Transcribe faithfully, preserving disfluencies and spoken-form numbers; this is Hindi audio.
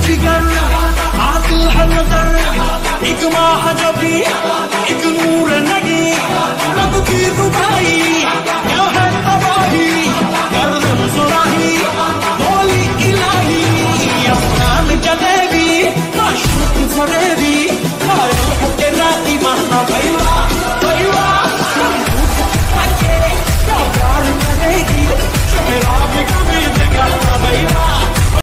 जिगर आदिल है नजर, एक माह जबी एक नूर नहीं।